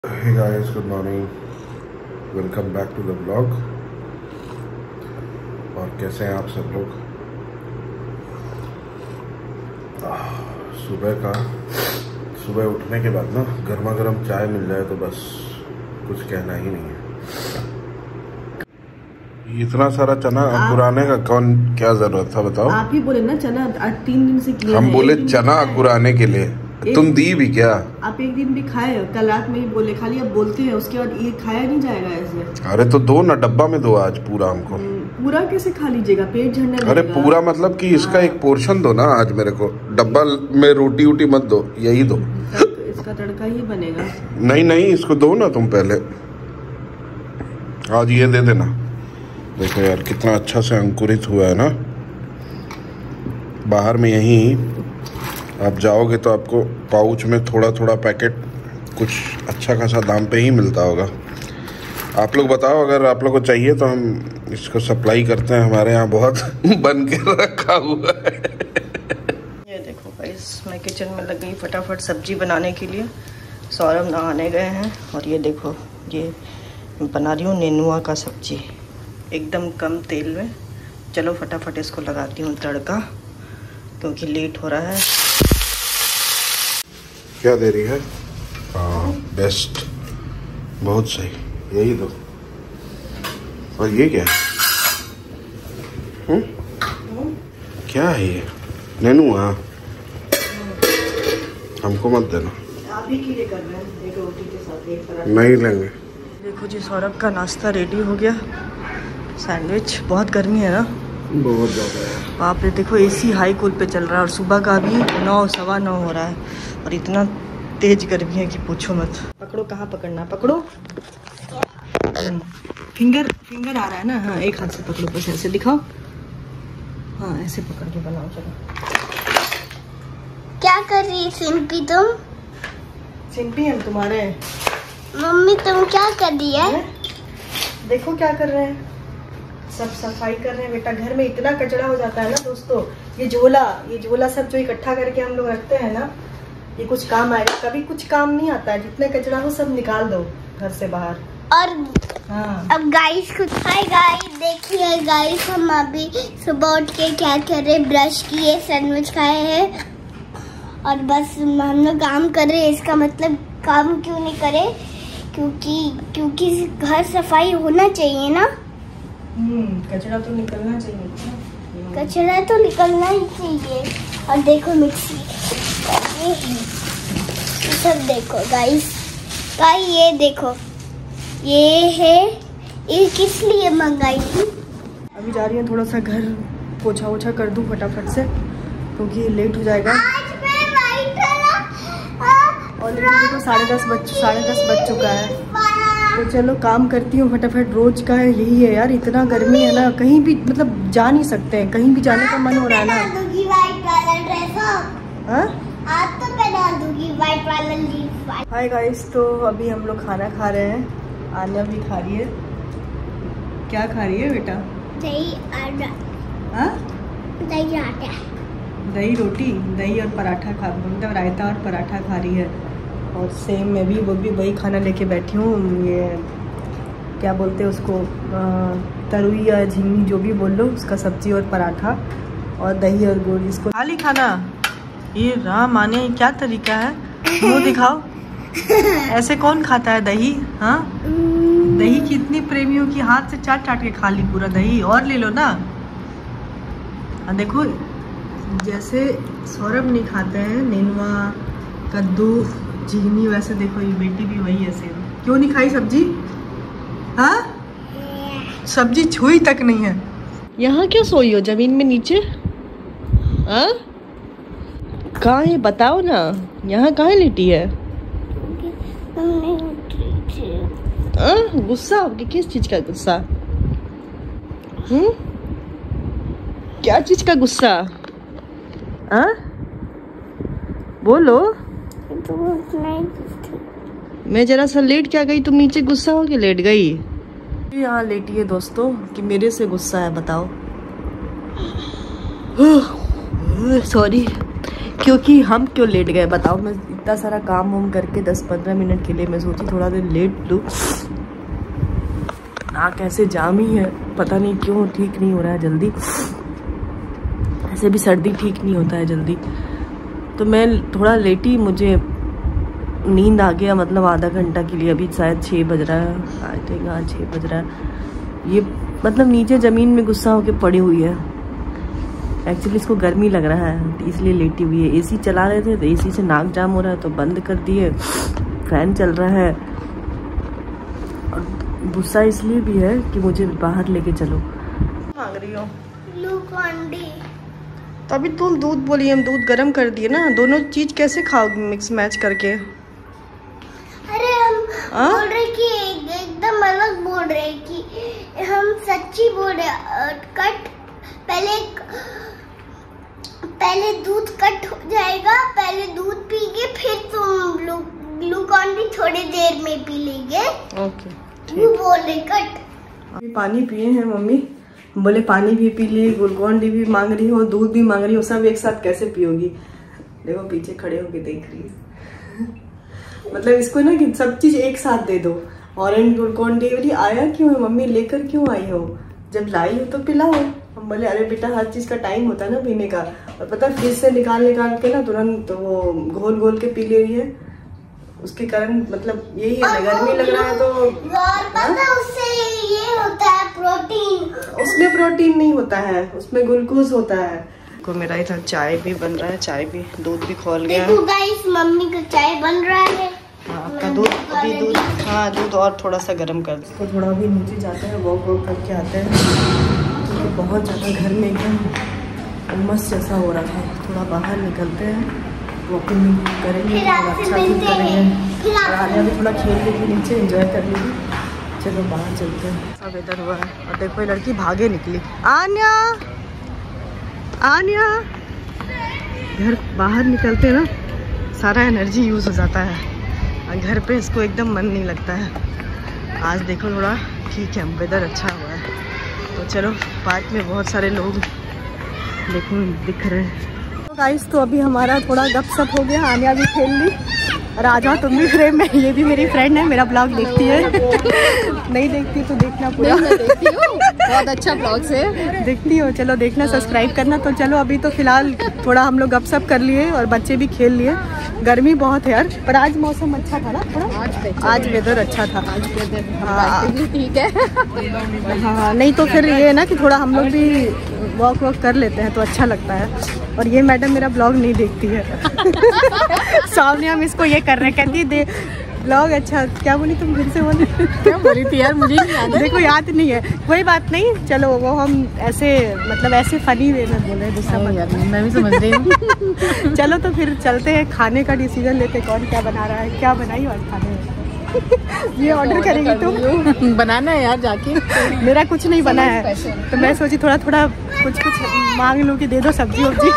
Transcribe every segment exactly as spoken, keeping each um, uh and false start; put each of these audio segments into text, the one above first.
Hey guys, good morning. Welcome back to the vlog. और कैसे हैं आप सब लोग? सुबह का सुबह उठने के बाद ना गर्मा गर्म चाय मिल जाए तो बस कुछ कहना ही नहीं है। इतना सारा चना अंकुराने का कौन क्या जरूरत था बताओ? आप ही बोले ना चना आज तीन दिन से किया। हम बोले चना अंकुराने के लिए, तुम दी भी क्या? आप एक दिन भी खाए, कल रात में ही बोले, खाली अब बोलते हैं, उसके बाद ये खाया नहीं जाएगा ऐसे। अरे तो दो ना, डब्बा में दो आज पूरा हमको। पूरा कैसे खा लीजिएगा, पेट झड़ने लगेगा। अरे पूरा मतलब कि इसका एक पोर्शन दो ना आज मेरे को, डब्बा में रोटी वोटी मत दो, यही दो। इसका तड़का ही बनेगा। नहीं नहीं, इसको दो ना तुम पहले, आज ये दे देना। देखो यार कितना अच्छा से अंकुरित हुआ है ना। बाहर में यहीं आप जाओगे तो आपको पाउच में थोड़ा थोड़ा पैकेट कुछ अच्छा खासा दाम पे ही मिलता होगा। आप लोग बताओ, अगर आप लोग को चाहिए तो हम इसको सप्लाई करते हैं, हमारे यहाँ बहुत बन के रखा हुआ है। ये देखो गाइस, मैं किचन में लग गई फटाफट सब्जी बनाने के लिए। सौरभ नहाने गए हैं और ये देखो ये बना रही हूँ नेनुआ का सब्जी, एकदम कम तेल में। चलो फटाफट इसको लगाती हूँ तड़का, क्योंकि लेट हो रहा है। क्या दे रही है? हाँ बेस्ट, बहुत सही, यही दो। और ये क्या है? हुँ? क्या है ये? नेनुआ? हमको मत देना। आप ही के लिए कर रहे हैं, एक रोटी के साथ एक पराठा। नहीं लेंगे। देखो जी, सौरभ का नाश्ता रेडी हो गया। सैंडविच, बहुत गर्मी है ना, बहुत ज़्यादा है। बाप रे, देखो एसी हाई कूल पे चल रहा है और सुबह का अभी नौ सवा नौ हो रहा है और इतना तेज गर्मी है कि पूछो मत। पकड़ो, कहाँ पकड़ना, पकड़ो। फिंगर फिंगर आ रहा है ना। हाँ, एक हाथ से पकड़ो, बस ऐसे दिखाओ। हाँ, ऐसे पकड़ के बनाओ। चलो, क्या कर रही है सिंपी तुम? सिंपी हम तुम्हारे। मम्मी तुम क्या कर रही है? देखो क्या कर रहे हैं, सब सफाई कर रहे हैं बेटा। घर में इतना कचरा हो जाता है ना दोस्तों। ये झोला ये झोला सब जो इकट्ठा करके हम लोग रखते हैं ना, ये कुछ काम आएगा, कभी कुछ काम नहीं आता है। जितने कचरा हो सब निकाल दो घर से बाहर। और हाँ, अब गाइस कुछ हाय गाइस, देखिए गाइस, हम अभी सुबह उठ के क्या कर रहे, ब्रश किए, सैंडविच खाए हैं और बस हम लोग काम कर रहे हैं। इसका मतलब काम क्यों नहीं करे, क्योंकि क्योंकि घर सफाई होना चाहिए ना। हम्म कचरा तो निकलना चाहिए। कचरा तो निकलना ही चाहिए। और देखो मिक्सी, ये ये सब देखो गाइस, गाइस ये देखो, ये है, ये किस लिए मंगाई थी। अभी जा रही हूँ, थोड़ा सा घर पोछा ओछा कर दूँ फटाफट से, क्योंकि लेट हो जाएगा। आज मैं वाइट और देखो साढ़े दस बज साढ़े दस बज चुका है। तो चलो काम करती हूँ फटाफट। रोज का यही है यार, इतना गर्मी है ना, कहीं भी मतलब जा नहीं सकते हैं, कहीं भी जाने का मन हो रहा है ना। दूंगी वाइट वाला ड्रेस। हाँ, आज तो पहना दूंगी वाइट वाला ड्रेस। हाय गाइस, तो अभी हम लोग खाना खा रहे हैं। आन्या भी खा रही है। क्या खा रही है बेटा? दही और हाँ, दही आटा, दही रोटी, दही और पराठा खा, मतलब रायता और पराठा खा रही है। और सेम मैं भी वो भी वही खाना लेके बैठी हूँ। ये क्या बोलते हैं उसको, तरुई या झींगी जो भी बोल लो, उसका सब्जी और पराठा और दही और गुड़। इसको खाली खाना, ये राम आने क्या तरीका है, मुँह दिखाओ। ऐसे कौन खाता है दही? हाँ, दही की इतनी प्रेमियों की हाथ से चाट चाट के खा ली पूरा दही। और ले लो ना। हाँ देखो, जैसे सौरभ नहीं खाते हैं नेनुआ, कद्दू, झिंगनी, वैसे देखो ये बेटी भी वही है सेम। क्यों नहीं खाई सब्जी? हाँ, सब्जी छुई तक नहीं है। यहाँ क्यों सोई हो, जमीन में नीचे? हाँ, कहाँ है बताओ ना, यहाँ कहाँ लेटी है? हाँ, गुस्सा हो गया? किस चीज का गुस्सा? हम्म, क्या चीज का गुस्सा? हाँ, बोलो। मैं जरा सा लेट क्या गई, तुम नीचे गुस्सा हो के लेट गई? यहाँ लेटी है दोस्तों कि मेरे से गुस्सा है, बताओ। सॉरी, क्योंकि हम क्यों लेट गए बताओ। मैं इतना सारा काम वाम करके दस पंद्रह मिनट के लिए मैं सोची थोड़ा देर लेट लूँ। ना कैसे जाम ही है, पता नहीं क्यों ठीक नहीं हो रहा है जल्दी। ऐसे भी सर्दी ठीक नहीं होता है जल्दी, तो मैं थोड़ा लेट ही, मुझे नींद आ गया मतलब आधा घंटा के लिए। अभी शायद छः बज रहा है, आई थिंक हाँ छः बज रहा है। ये मतलब नीचे ज़मीन में गुस्सा होके पड़ी हुई है। एक्चुअली इसको गर्मी लग रहा है इसलिए लेटी हुई है। एसी चला रहे थे तो एसी से नाक जाम हो रहा है तो बंद कर दिए, फैन चल रहा है। और गुस्सा इसलिए भी है कि मुझे बाहर लेके चलो। मांग रही हो तो अभी तुम दूध बोली, हम दूध गर्म कर दिए ना। दोनों चीज कैसे खाओगी मिक्स मैच करके? अरे हम आ? बोल रहे कि एकदम अलग बोल रहे कि हम सच्ची बोल रहे। कट पहले पहले दूध कट हो जाएगा, पहले दूध पीगे फिर तुम ग्लूकॉन डी थोड़ी देर में पी लेंगे। ओके वो बोल रहे कट। अभी पानी पिए हैं मम्मी, बोले पानी भी पी ली, ग्लूकॉन डी भी मांग रही हो, दूध भी मांग रही हो, सब एक साथ कैसे पियोगी? देखो पीछे खड़े होके देख रही है। मतलब इसको ना कि सब चीज एक साथ दे दो। ऑरेंज ग्लूकॉन डी वाली आया क्यों है मम्मी, लेकर क्यों आई हो? जब लाई हो तो पिलाओ। हम बोले अरे बेटा हर चीज का टाइम होता है ना पीने का। और पता फ्रिज से निकाल निकाल के ना तुरंत तो वो घोल घोल के पी ले रही है, उसके कारण मतलब यही है ना, गर्मी लग रहा है तो और पता उससे ये होता है प्रोटीन। उसमें प्रोटीन नहीं होता है, उसमें ग्लूकोज होता है। को मेरा इधर चाय भी बन रहा है, चाय भी, दूध भी खोल गया है। देखो गाइस मम्मी का चाय बन रहा है। हाँ आपका दूध अभी दूध हाँ दूध और थोड़ा सा गर्म कर दो। तो थोड़ा भी नीचे जाते हैं, वॉक वॉक करके आते हैं। तो बहुत ज़्यादा घर में एकदम उमस जैसा हो रहा था, थोड़ा बाहर निकलते हैं, वॉकिंग करेंगे, थोड़ा अच्छा फील करेंगे। और आलिया भी थोड़ा खेल लेगी नीचे, एंजॉय कर लेगी। चलो बाहर चलते हैं। सब इधर हुआ है और देखो ये लड़की भागे निकली। आन्या आन्या घर बाहर निकलते ना सारा एनर्जी यूज़ हो जाता है, और घर पे इसको एकदम मन नहीं लगता है। आज देखो थोड़ा ठीक है, वेदर अच्छा हुआ है तो चलो। पार्क में बहुत सारे लोग देखो दिख रहे हैं। तो गाइस तो अभी हमारा थोड़ा गपशप हो गया, आन्या भी खेल ली। और आ जाओ तुम भी फ्रेम में, ये भी मेरी फ्रेंड है, मेरा ब्लॉग देखती है। नहीं देखती तो देखना पूरा। मैं देखती हूँ, बहुत अच्छा ब्लॉग है, देखती हो, चलो देखना, सब्सक्राइब करना। तो चलो अभी तो फिलहाल थोड़ा हम लोग गपशप कर लिए और बच्चे भी खेल लिए। गर्मी बहुत है यार, पर आज मौसम अच्छा था ना थोड़ा, आज आज वेदर अच्छा था। आज वेदर ठीक है। हाँ नहीं तो फिर ये है ना कि थोड़ा हम लोग भी वॉक वॉक कर लेते हैं तो अच्छा लगता है। और ये मैडम मेरा ब्लॉग नहीं देखती है। सामने हम इसको ये कर रहे हैं, कहती दे ब्लॉग अच्छा। क्या बोली तुम, फिर से बोली? क्या बोली थी यार, मुझे नहीं याद है। देखो याद नहीं है, कोई बात नहीं। चलो वो हम ऐसे मतलब ऐसे फनी वे में बोले, दूसरा यार मैं भी समझ रही हूँ। चलो तो फिर चलते हैं, खाने का डिसीजन लेते, कौन क्या बना रहा है, क्या बनाई आज खाने में। ये ऑर्डर करेगी तुम? बनाना है यार जाके, मेरा कुछ नहीं बना है तो मैं सोची थोड़ा थोड़ा कुछ कुछ मांग लूँ कि दे दो सब्जी वब्जी।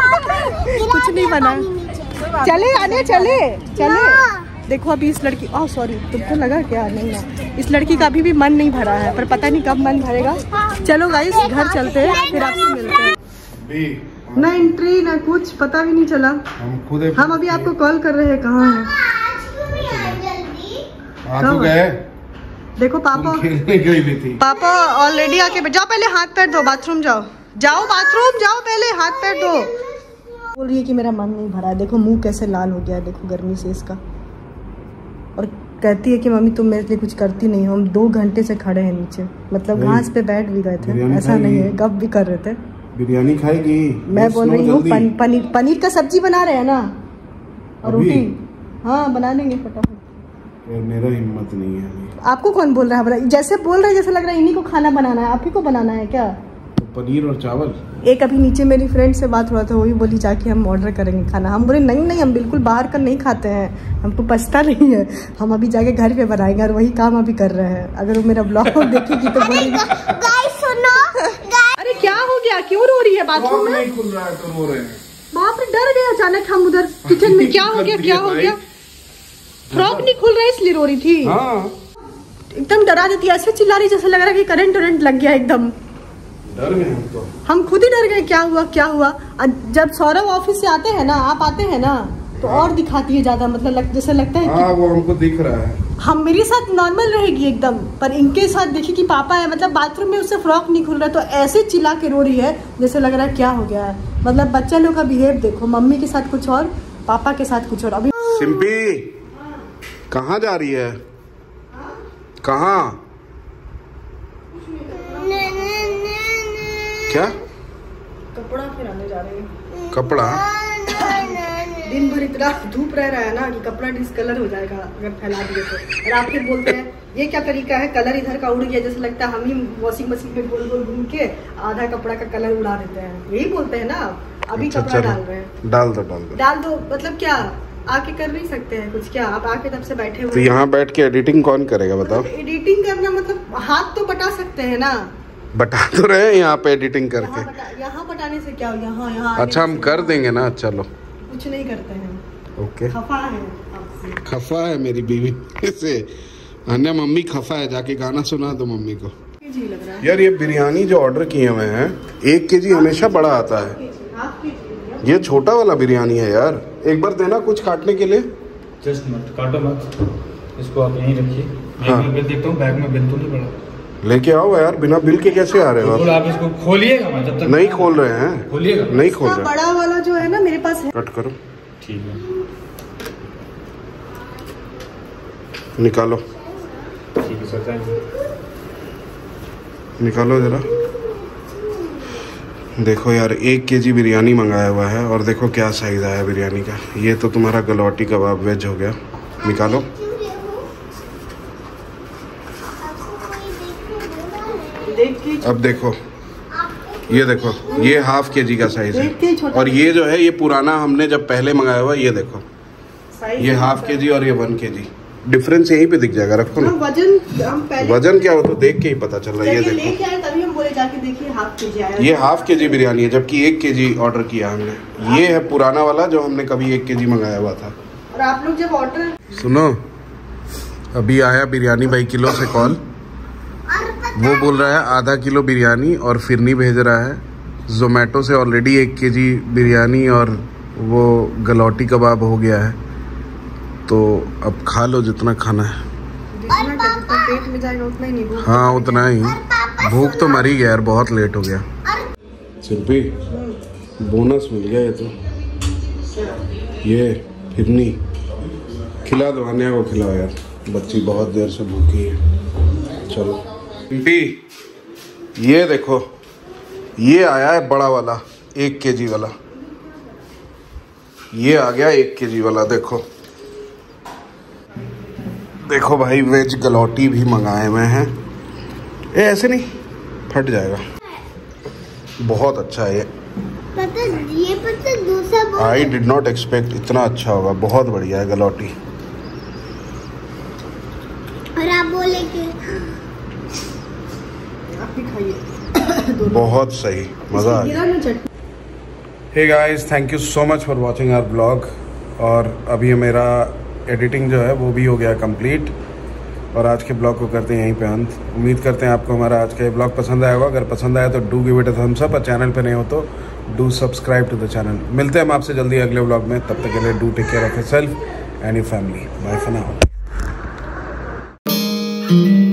कुछ नहीं बना। चले आने चले चले। देखो अभी इस लड़की, ओह सॉरी तुमको लगा क्या? नहीं ना, इस लड़की का अभी भी मन नहीं भरा है, पर पता नहीं कब मन भरेगा। चलो गाइस घर चलते हैं, फिर आपसे मिलते हैं। ना एंट्री ना कुछ, पता भी नहीं चला। हम खुद हम अभी आपको कॉल कर रहे हैं, कहाँ है? गए देखो पापा खेलने गई भी थी। पापा ऑलरेडी आके जाओ, पहले हाथ पैर धो, बाथरूम जाओ जाओ बाथरूम जाओ, पहले हाथ पैर धो। बोल रही है कि मेरा मन नहीं भरा। देखो मुंह कैसे लाल हो गया है, देखो गर्मी से इसका। और कहती है कि मम्मी तुम मेरे लिए कुछ करती नहीं हो। हम दो घंटे से खड़े हैं नीचे, मतलब घास पे बैठ भी गए थे, ऐसा नहीं है, गप भी कर रहे थे। बिरयानी खाएगी? मैं बोल रही हूँ पनीर पनीर का सब्जी बना रहे हैं ना, और रोटी। हाँ बना लेंगे फटाफट। मेरा हिम्मत नहीं है। आपको कौन बोल रहा है? जैसे बोल रहे हैं जैसे लग रहा है इन्हीं को खाना बनाना है, आप ही को बनाना है क्या? तो पनीर और चावल। एक अभी नीचे मेरी फ्रेंड से बात हुआ था, वो भी बोली जाके हम ऑर्डर करेंगे खाना। हम बोले नहीं नहीं, हम बिल्कुल बाहर का नहीं खाते हैं, हमको पछता नहीं है, हम अभी जाके घर पे बनाएंगे। और वही काम अभी कर रहे हैं। अगर वो मेरा ब्लॉग देखेगी तो बोलेगी सुनो। अरे क्या हो गया, क्यों रो रही है? बाथरूम में नहीं खुल रहा है तो रो रहे हैं। बाप रे, डर गए अचानक हम उधर किचन में। क्या हो गया क्या हो गया? फ्रॉक नहीं खुल रहा है इसलिए रो रही थी। हाँ। एकदम डरा देती है, ऐसे चिल्ला रही जैसे लग रहा है कि करंट वरंट लग गया एकदम। डर गए हम तो। हम खुद ही डर गए, क्या हुआ क्या हुआ। जब सौरभ ऑफिस से आते हैं ना, आप आते हैं ना, तो और दिखाती है ज्यादा, मतलब लग, जैसे लगता है कि हाँ वो हमको दिख रहा है। हम मेरे साथ नॉर्मल रहेगी एकदम, पर इनके साथ देखिए कि पापा है, मतलब बाथरूम में उससे फ्रॉक नहीं खुल रहा तो ऐसे चिल्ला के रो रही है जैसे लग रहा है क्या हो गया है। मतलब बच्चा लोग का बिहेव देखो, मम्मी के साथ कुछ और, पापा के साथ कुछ और। अभी सिंपी कहाँ जा रही है? कहाँ? क्या कपड़ा फिराने जा रहे हैं। कपड़ा? दिन भर इतना धूप रह रहा है ना कि कपड़ा डिस्कलर हो जाएगा अगर फैला दिए तो। और आप फिर बोलते हैं ये क्या तरीका है, कलर इधर का उड़ गया, जैसे लगता है हम ही वॉशिंग मशीन पे गोल गोल घूम के आधा कपड़ा का कलर उड़ा देते हैं, यही बोलते हैं ना आप। अभी अच्छा, कपड़ा डाल रहे हैं। डाल दो डाल दो डाल दो मतलब क्या, आके कर नहीं सकते हैं कुछ? क्या आप आके तब से बैठे हुए? तो यहाँ बैठ के एडिटिंग कौन करेगा बताओ? एडिटिंग करना मतलब हाथ तो बटा सकते हैं ना। बता तो रहे हैं यहाँ पे एडिटिंग करके। यहाँ बटा, यहाँ बटाने से क्या हो, यहाँ यहाँ अच्छा हम कर देंगे ना, चलो। कुछ नहीं करते हैं, ओके। खफा है आपसे। खफा है मेरी बीवी से। अन्य मम्मी खफा है, जाके गाना सुना दो मम्मी को। जी लग रहा है यार ये बिरयानी जो ऑर्डर किए हुए हैं, एक केजी हमेशा बड़ा आता है, ये छोटा वाला बिरयानी है यार। एक बार देना कुछ काटने के लिए। जस्ट मत काटो मत, इसको आप यहीं रखिए। हाँ। मैं बिल देखता हूँ, बैग में बिल तो नहीं पड़ा। लेके आओ यार, बिना बिल के कैसे आ रहे हो? आप इसको खोलिएगा मत जब तक। नहीं खोल रहे हैं, खोलिएगा नहीं खोल रहे। बड़ा वाला जो है ना मेरे पास है। कट करो, ठीक है, निकालो ठीक है सर, थैंक यू। निकालो जरा। देखो यार एक केजी बिरयानी मंगाया हुआ है और देखो क्या साइज आया बिरयानी का। ये तो तुम्हारा गलौटी कबाब वेज हो गया। निकालो। अब देखो, ये देखो, ये हाफ के जी का साइज है और ये जो है ये पुराना हमने जब पहले मंगाया हुआ, ये देखो ये हाफ के जी और ये वन के जी। डिफरेंस यहीं पे दिख जाएगा, रखो ना। वजन हम पहले वजन क्या हो तो देख के ही पता चल रहा है। ये देखो लेके आए तभी हम बोले जाके देखिए हाफ के जी आया। ये हाफ के जी बिरयानी है, जबकि एक के जी ऑर्डर किया हमने। ये है पुराना वाला जो हमने कभी एक के जी मंगाया हुआ था। और आप लोग जब ऑर्डर सुनो, अभी आया बिरयानी भाई किलो से कॉल। वो बोल रहा है आधा किलो बिरयानी और फिरनी भेज रहा है। जोमेटो से ऑलरेडी एक के जी बिरयानी और वो गलौटी कबाब हो गया है, तो अब खा लो जितना खाना है। जितना पेट में जाएगा उतना ही नहीं भूख। हाँ उतना ही, भूख तो मर ही गया यार, बहुत लेट हो गया। सिंपी बोनस मिल गया ये तो। ये फिरनी खिला दो, अन्या को खिलाओ यार, बच्ची बहुत देर से भूखी है। चलो सिंपी, ये देखो ये आया है बड़ा वाला एक केजी वाला, ये आ गया एक केजी वाला। देखो देखो भाई, वेज गलौटी भी मंगाए हुए हैं। ये ऐसे नहीं फट जाएगा, बहुत अच्छा है ये। पता ये पता दूसरा आई डिड नॉट एक्सपेक्ट इतना अच्छा होगा, बहुत बढ़िया है गलौटी। और आप बोले कि आप भी खाइए। बहुत सही, मज़ा आ गया। Hey guys, thank you so much for watching our blog. और अभी मेरा एडिटिंग जो है वो भी हो गया कंप्लीट और आज के ब्लॉग को करते हैं यहीं पे अंत। उम्मीद करते हैं आपको हमारा आज का ये ब्लॉग पसंद आया होगा। अगर पसंद आया तो do give it a thumbs up, और चैनल पे नहीं हो तो do subscribe to the channel. मिलते हैं हम आपसे जल्दी अगले ब्लॉग में, तब तक के लिए do take care of yourself and your family. Bye for now.